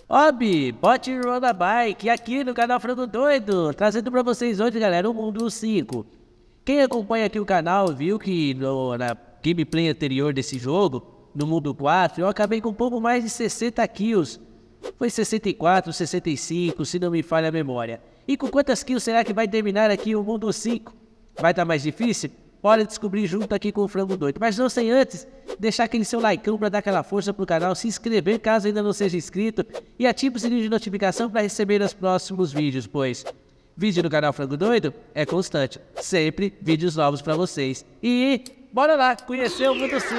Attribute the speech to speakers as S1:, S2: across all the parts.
S1: Obi, Bot Roda Bike, aqui no canal Frango Doido, trazendo pra vocês hoje, galera, o Mundo 5. Quem acompanha aqui o canal viu que na gameplay anterior desse jogo, no Mundo 4, eu acabei com um pouco mais de 60 kills. Foi 64, 65, se não me falha a memória. E com quantas kills será que vai terminar aqui o Mundo 5? Vai estar mais difícil? Bora descobrir junto aqui com o Frango Doido. Mas não sem antes, deixar aquele seu likeão para dar aquela força pro canal, se inscrever caso ainda não seja inscrito e ative o sininho de notificação para receber os próximos vídeos, pois vídeo no canal Frango Doido é constante, sempre vídeos novos para vocês. E bora lá conhecer o Mundo 5.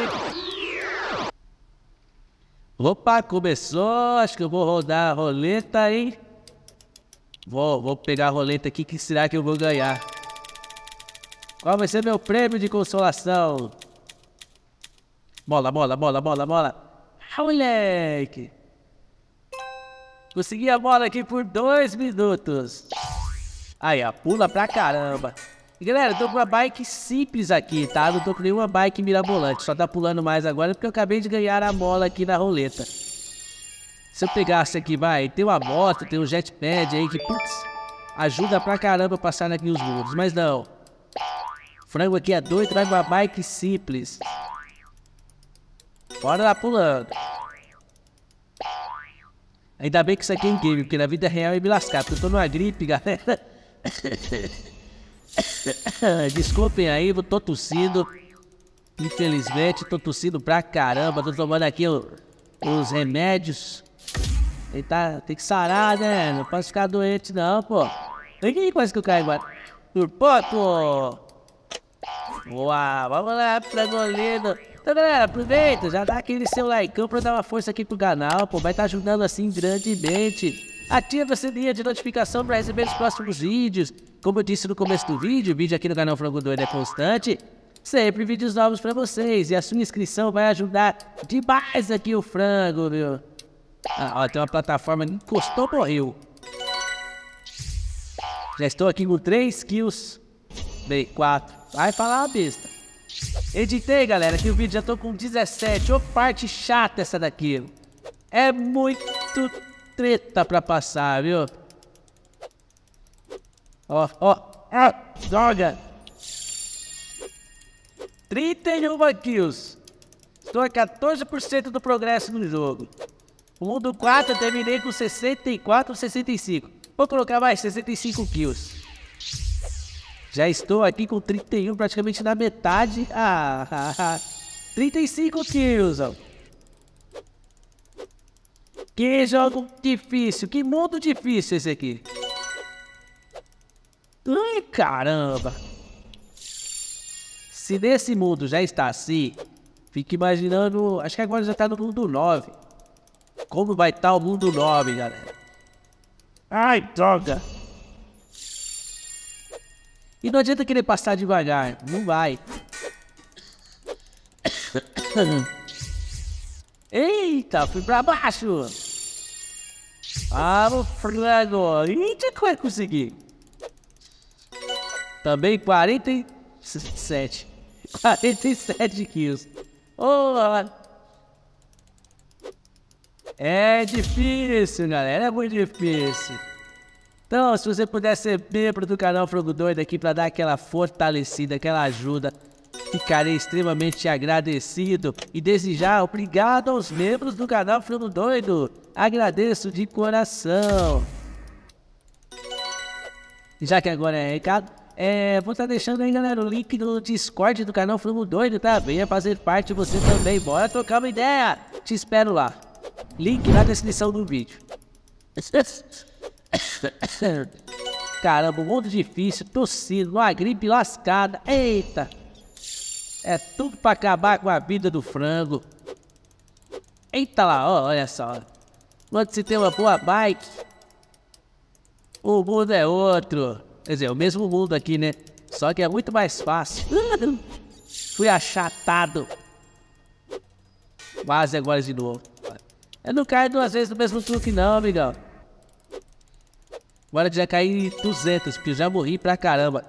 S1: Opa, começou, acho que eu vou rodar a roleta, hein? Vou pegar a roleta aqui, que será que eu vou ganhar? Qual vai ser meu prêmio de consolação? Bola, bola, bola, bola, bola. Ah, moleque! Consegui a bola aqui por 2 minutos. Aí, ó, pula pra caramba. E galera, eu tô com uma bike simples aqui, tá? Não tô com nenhuma bike mirabolante. Só tá pulando mais agora porque eu acabei de ganhar a bola aqui na roleta. Se eu pegasse aqui, vai, tem uma moto, tem um jetpad aí que, putz, ajuda pra caramba a passar aqui os mundos. Mas não. O frango aqui é doido, traz uma bike simples. Bora lá pulando. Ainda bem que isso aqui é em game, porque na vida real é me lascar, porque eu tô numa gripe, galera. Desculpem aí, eu tô tossindo. Infelizmente, tô tossindo pra caramba. Tô tomando aqui os remédios. Tem que sarar, né? Não posso ficar doente não, pô. Ih, quase que eu caio agora. Pô. Boa, vamos lá, frangolino. Então galera, aproveita, já dá aquele seu likeão pra dar uma força aqui pro canal, pô, vai estar ajudando assim grandemente. Ativa a sininha de notificação pra receber os próximos vídeos. Como eu disse no começo do vídeo, o vídeo aqui no canal Frango Doido é constante. Sempre vídeos novos pra vocês, e a sua inscrição vai ajudar demais aqui o frango, viu? Ah, ó, tem uma plataforma que encostou, morreu. Já estou aqui com 3 kills. Bem, 4. Vai falar uma besta. Editei, galera, aqui o vídeo já tô com 17. Ô, parte chata essa daqui. É muito treta pra passar, viu? Ó, droga. 31 kills. Estou a 14% do progresso no jogo. O Mundo 4 eu terminei com 64 ou 65. Vou colocar mais 65 kills. Já estou aqui com 31, praticamente na metade. 35 kills, ó. Que jogo difícil, que mundo difícil esse aqui. Ai, caramba. Se nesse mundo já está assim, fico imaginando, acho que agora já está no mundo 9. Como vai estar o mundo 9, galera? Ai, droga. E não adianta querer passar devagar, não vai. Eita, fui pra baixo. Vamos, frango. Eita, como é que consegui? Também 47 kills. Oh, é difícil, galera, é muito difícil. Então, se você puder ser membro do canal Frango Doido aqui para dar aquela fortalecida, aquela ajuda, ficarei extremamente agradecido. E desde já, obrigado aos membros do canal Frango Doido. Agradeço de coração. Já que agora é recado, vou estar deixando aí, galera, o link do Discord do canal Frango Doido, tá? Venha fazer parte você também. Bora trocar uma ideia. Te espero lá. Link na descrição do vídeo. Caramba, um mundo difícil, tossindo, uma gripe lascada. Eita! É tudo pra acabar com a vida do frango. Eita lá, ó, olha só. Quando se tem uma boa bike, o mundo é outro. Quer dizer, o mesmo mundo aqui, né? Só que é muito mais fácil. Fui achatado. Quase agora de novo. Eu não caio 2 vezes no mesmo truque não, amigão. Agora já caí 200, porque eu já morri pra caramba.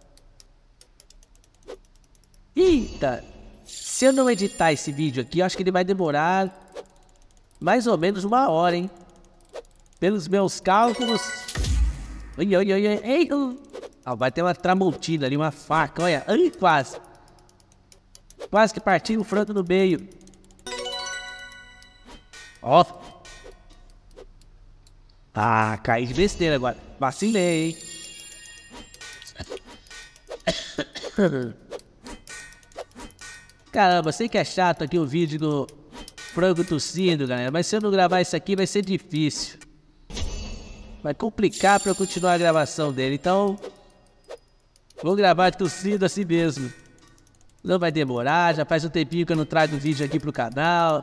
S1: Eita! Se eu não editar esse vídeo aqui, eu acho que ele vai demorar mais ou menos 1 hora, hein? pelos meus cálculos... Ai, ai, ai, ai, ai. Ah, vai ter uma tramontina ali, uma faca, olha. Ai, quase. Quase que partiu o frango no meio. Ó. Ah, caí de besteira agora. Vacilei, hein? Caramba, sei que é chato aqui o vídeo do frango tossindo, galera. Mas se eu não gravar isso aqui vai ser difícil. Vai complicar pra eu continuar a gravação dele. Então, vou gravar tossindo assim mesmo. Não vai demorar, já faz um tempinho que eu não trago vídeo aqui pro canal.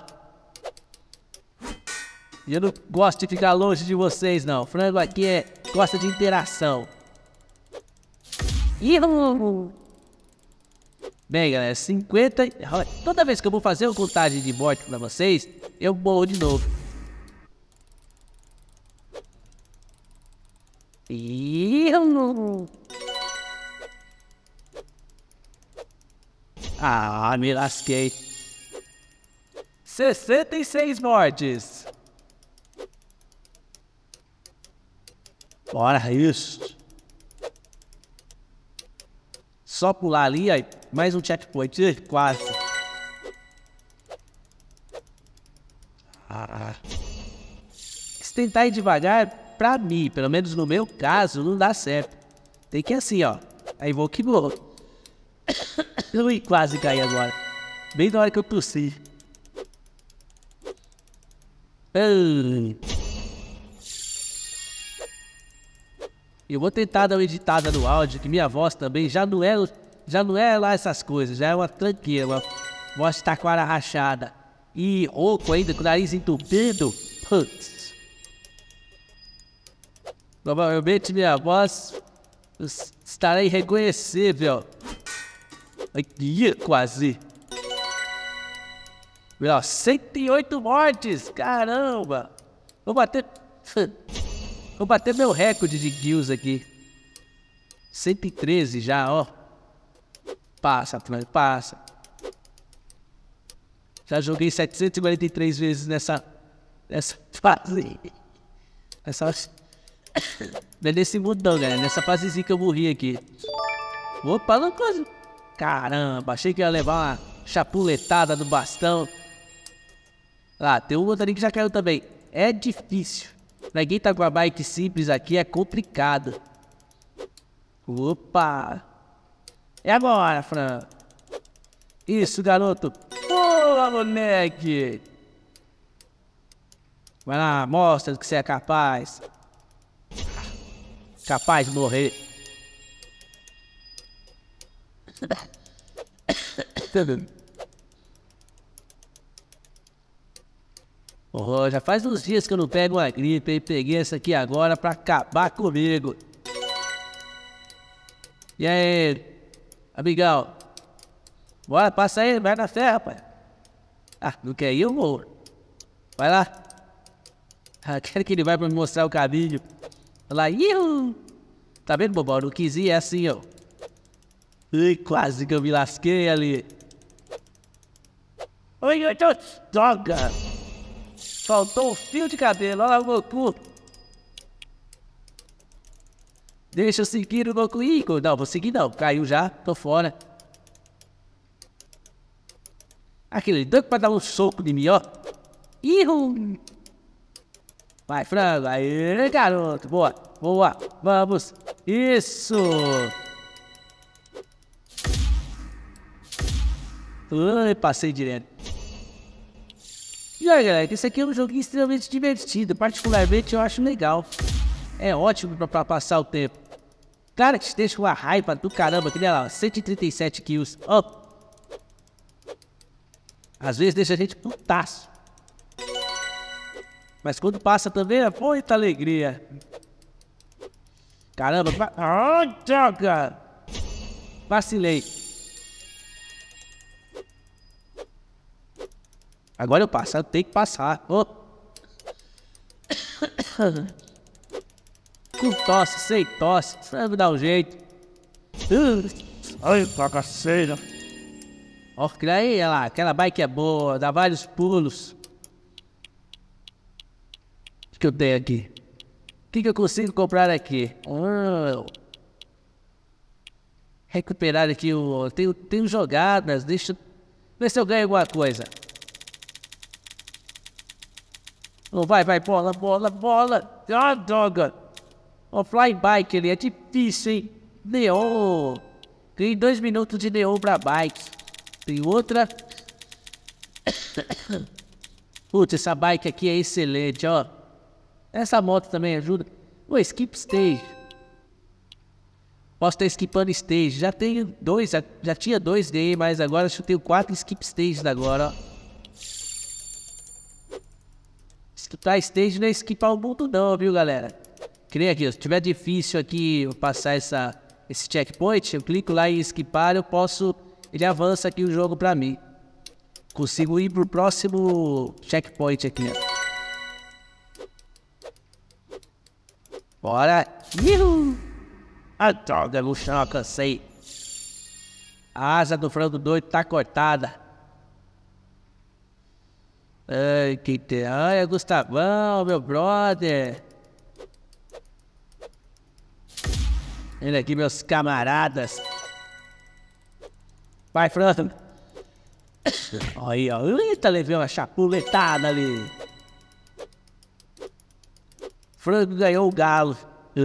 S1: E eu não gosto de ficar longe de vocês, não. O frango aqui gosta de interação. Bem, galera, 50... Toda vez que eu vou fazer uma contagem de morte pra vocês, eu morro de novo. Ah, me lasquei. 66 mortes. Bora, isso. Só pular ali, aí, mais um checkpoint, quase. Se tentar ir devagar, pra mim, pelo menos no meu caso, não dá certo. Tem que ir assim, ó. Aí vou que vou. Ui, quase caí agora. Bem na hora que eu tossi. Eu vou tentar dar uma editada no áudio, que minha voz também já não é lá essas coisas, já é uma tranqueira, uma voz de taquara rachada. E rouco ainda, com o nariz entupido. Putz. Provavelmente minha voz estará irreconhecível. Ai, quase. Ó, 108 mortes, caramba. Vou bater meu recorde de kills aqui. 113 já, ó. Passa, passa. Já joguei 743 vezes nessa fase. Não é nesse mundo não, galera. Nessa fasezinha que eu morri aqui. Opa, não quase. Caramba, achei que ia levar uma chapuletada do bastão. Ah, tem um outro ali que já caiu também. É difícil. Pra quem tá com a bike simples aqui é complicado. Opa! É agora, Fran. Isso, garoto. Boa, moleque! Vai lá, mostra que você é capaz. Capaz de morrer. Oh, já faz uns dias que eu não pego uma gripe e peguei essa aqui agora pra acabar comigo. E aí, amigão? Bora, passa aí, vai na fé, rapaz. Ah, não quer ir, eu morro. Vai lá. Ah, quero que ele vai pra me mostrar o caminho. Vai lá, iu! Tá vendo, bobão? Não quis ir, é assim, ó. Ai, quase que eu me lasquei ali. Oi, eu tô... Droga! Faltou um fio de cabelo, olha lá o Goku. Deixa eu seguir o Goku. Ih, não, vou seguir não. Caiu já, tô fora. Aquele doido pra dar um soco em mim, ó. Ihu! Vai, frango. Aí, garoto. Boa, boa. Vamos. Isso! Ai, passei direto. E aí, galera, esse aqui é um joguinho extremamente divertido. Particularmente eu acho legal. É ótimo pra passar o tempo. Cara, que te deixa uma raiva do caramba. Que nem lá, 137 kills. Ó. Às vezes deixa a gente putaço. Mas quando passa também é muita alegria. Caramba, droga! Vacilei. Agora eu passo, eu tenho que passar. Oh. Com tosse, sem tosse, sabe dar um jeito. Ai, bagaceira. Ó, que aí, olha lá, aquela bike é boa, dá vários pulos. O que eu tenho aqui? que eu consigo comprar aqui? Recuperar aqui o... Tenho jogadas, deixa eu ver se eu ganho alguma coisa. Oh, vai, bola, bola, bola. Ah, droga. O fly bike ali, é difícil, hein? Neon. Ganhei 2 minutos de neon pra bike. Tem outra. Putz, essa bike aqui é excelente, ó. Essa moto também ajuda. Ô, skip stage. Posso estar skipando stage. Já tenho 2, já tinha 2 daí, mas agora eu tenho 4 skip stages agora, ó. Skipar stage não é skipar o mundo não, viu, galera? Que nem aqui, se tiver difícil aqui eu passar esse checkpoint, eu clico lá em skipar, eu posso... Ele avança aqui o jogo pra mim. Consigo ir pro próximo checkpoint aqui, ó. Bora! Ihu! Ah, droga, no chão, cansei. A asa do frango doido tá cortada. Ai, que tem... Ai, Gustavão, meu brother. Olha aqui, meus camaradas. Vai, frango. Aí, ó. Eita, levei uma chapuletada ali. Frango ganhou o galo.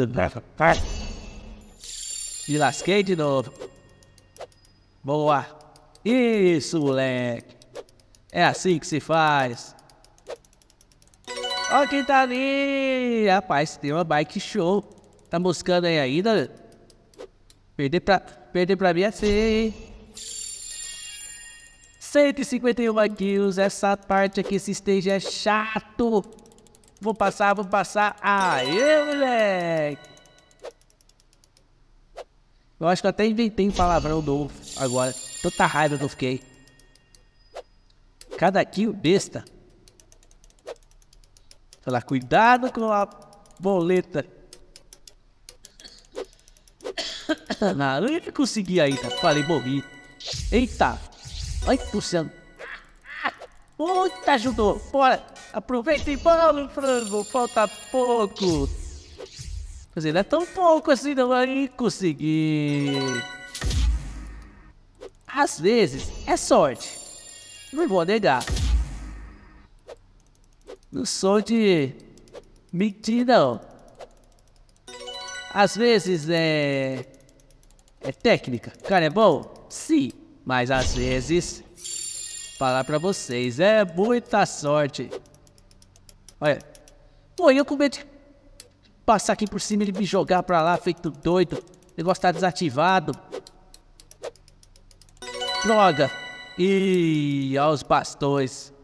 S1: Me lasquei de novo. Boa. Isso, moleque. É assim que se faz. Ó quem tá ali. Rapaz, tem uma bike show. Tá buscando aí ainda? Perder pra mim é feio, hein? 151 kills. Essa parte aqui, esse stage é chato. Vou passar, vou passar. Aê, moleque. Eu acho que eu até inventei um palavrão novo agora. Tanta raiva que eu fiquei. Cada kill besta. Falar, cuidado com a boleta. Não ia conseguir ainda. Falei, morri. Eita. Ai, puxando. Puta, ajudou. Bora. Aproveita e bora, frango. Falta pouco. Quer dizer, não é tão pouco assim, não. Aí consegui. Às vezes é sorte. Não vou negar. Não sou de mentir, não. Às vezes é técnica. Cara, é bom? Sim. Mas às vezes, falar pra vocês, é muita sorte. Olha. Pô, eu com medo de passar aqui por cima e ele me jogar pra lá, feito doido. O negócio tá desativado. Droga. Ih, olha os bastões.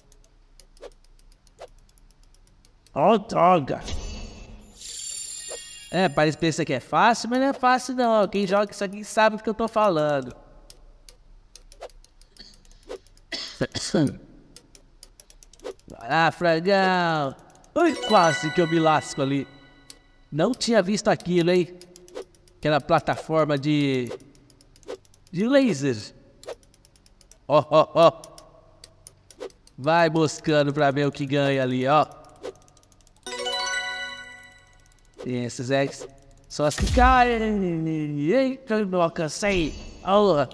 S1: Ó, droga. É, parece pensar que é fácil, mas não é fácil não. Quem joga isso aqui sabe do que eu tô falando. Vai lá, frangão. Ai, quase que eu me lasco ali. Não tinha visto aquilo, hein? Aquela plataforma de laser. Ó, ó, ó. Vai buscando pra ver o que ganha ali, ó. Tem esses eggs. Só as que caem. Eita, eu não alcancei. Olha.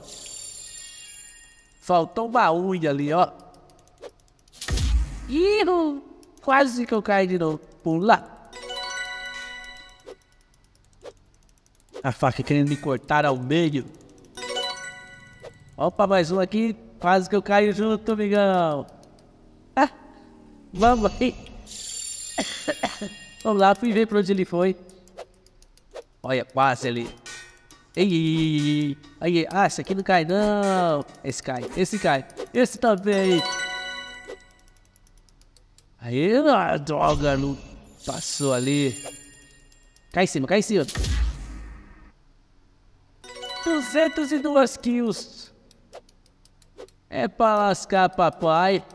S1: Faltou uma unha ali, ó. Ih, quase que eu caí de novo. Pula. A faca querendo me cortar ao meio. Opa, mais um aqui. Quase que eu caio junto, amigão. Ah, vamos aí. Vamos lá, fui ver pra onde ele foi. Olha, quase ali. Ei, aí, ah, esse aqui não cai não. Esse cai, esse cai. Esse também. Aí, ah, droga, não passou ali. Cai em cima, cai em cima. 202 kills. É pra lascar, papai.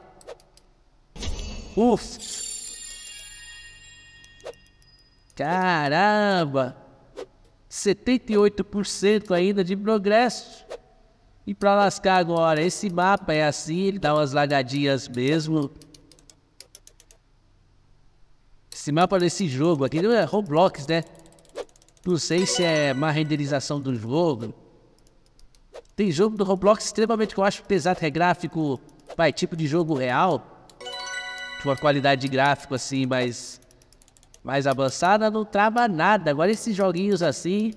S1: Ufa. Caramba. 78% ainda de progresso. E pra lascar agora, esse mapa é assim, ele dá umas lagadinhas mesmo. Esse mapa desse jogo aqui não é Roblox, né? Não sei se é má renderização do jogo. Tem jogo do Roblox extremamente que eu acho pesado, que é gráfico, vai, tipo de jogo real. Com uma qualidade de gráfico assim, mais avançada, não trava nada. Agora esses joguinhos assim...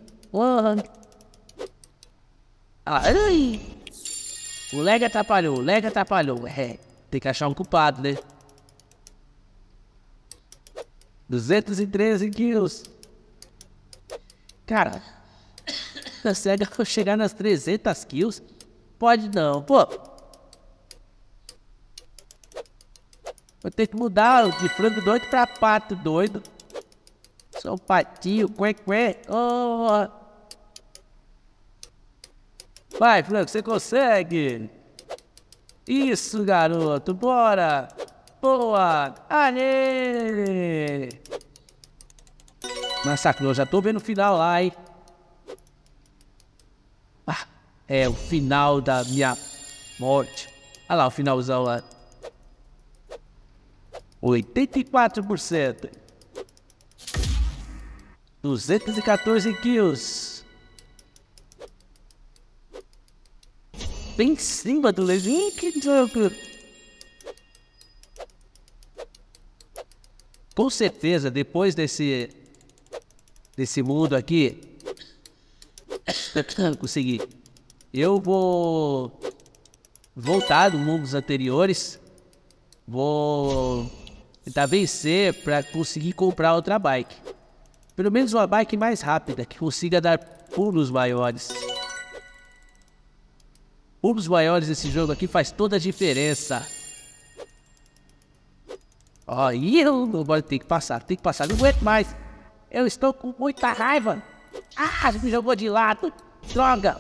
S1: Ai! O lag atrapalhou, É, tem que achar um culpado, né? 213 kills. Cara, consegue chegar nas 300 kills? Pode não, pô. Vou ter que mudar de frango doido pra pato doido. Sou um patinho, quê. Oh. Vai, frango, você consegue. Isso, garoto, bora. Boa. Aê. Massacrou, já tô vendo o final lá, hein. Ah, é o final da minha morte. Olha lá o finalzão lá. 84%. 214 kills. Bem em cima do laser. Que jogo. Com certeza, depois desse mundo aqui, consegui. Eu vou voltar dos mundos anteriores. Vou tentar vencer para conseguir comprar outra bike. Pelo menos uma bike mais rápida, que consiga dar pulos maiores. Pulos maiores nesse jogo aqui faz toda a diferença. Ó, e eu agora tenho que passar, não aguento mais. Eu estou com muita raiva. Ah, me jogou de lado. Droga.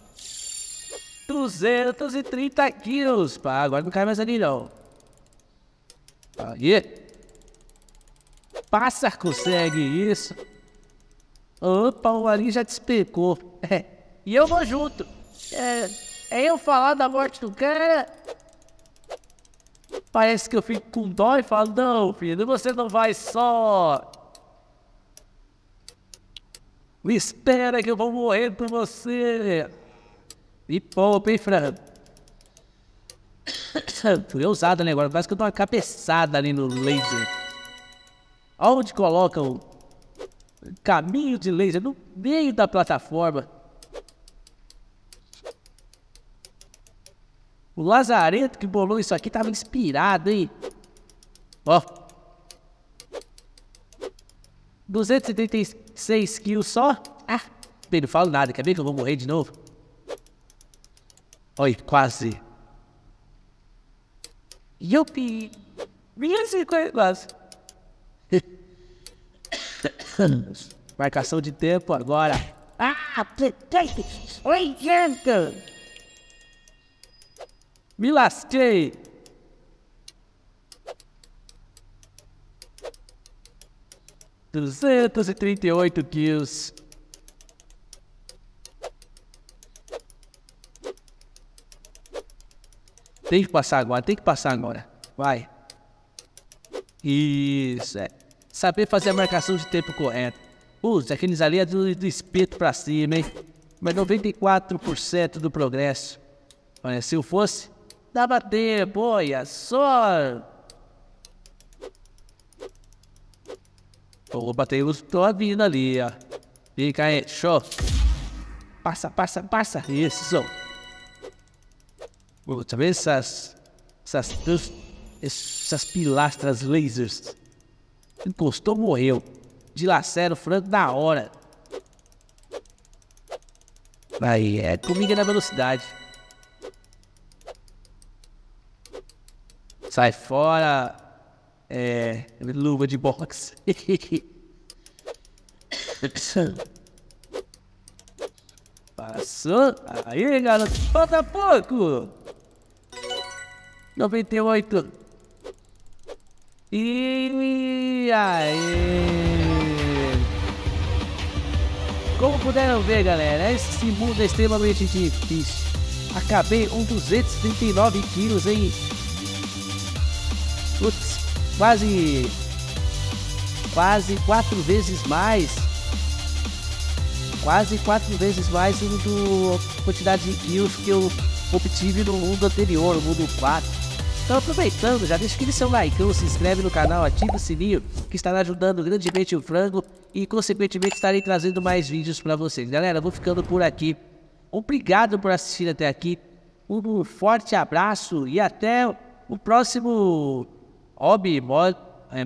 S1: 230 kills. Pá, agora não cai mais ali não. Aí. Passa, consegue isso. Opa, o ali já despecou. E eu vou junto. É eu falar da morte do cara. Parece que eu fico com dó e falo, não, filho, você não vai só. Me espera que eu vou morrer por você. Me poupa, hein, frango. Fui ousado, né, agora. Parece que eu dou uma cabeçada ali no laser. Onde coloca o caminho de laser? No meio da plataforma. O Lazareto que bolou isso aqui tava inspirado, hein? Ó. 276 kills só? Ah, bem, não falo nada. Quer ver que eu vou morrer de novo? Olha, quase. Yupi! 1050 quase. Marcação de tempo agora. Ah, 80! Me lasquei! Duzentos e 38 kills. Tem que passar agora. Vai. Isso, é. Saber fazer a marcação de tempo correta. Aqueles ali é do espeto pra cima, hein? Mas 94% do progresso. Olha, se eu fosse, dava tempo, olha só. Opa, tem os tô vindo ali, ó. Fica aí, show. Passa. Isso. Tá vendo essas pilastras lasers? Encostou, morreu. Dilacera o frango na hora. Aí, é comigo na velocidade. Sai fora. Luva de boxe. Passou. Aí, garoto. Falta pouco. 98. E aí. Como puderam ver, galera, esse mundo é extremamente difícil. Acabei com 239 quilos em... Putz, quase quase 4 vezes mais. Quase 4 vezes mais do quantidade de kills que eu obtive no mundo anterior, no mundo 4. Então, aproveitando, já deixa aquele seu like, se inscreve no canal, ativa o sininho, que estará ajudando grandemente o frango e, consequentemente, estarei trazendo mais vídeos para vocês. Galera, eu vou ficando por aqui. Obrigado por assistir até aqui. Um forte abraço e até o próximo hobby mod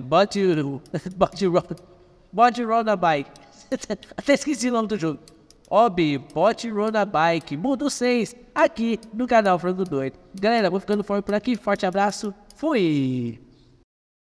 S1: Run a Bike. Até esqueci o nome do jogo. Hobby Bot Run a Bike Mundo 6 aqui no canal Frango Doido. Galera, vou ficando por aqui. Forte abraço. Fui!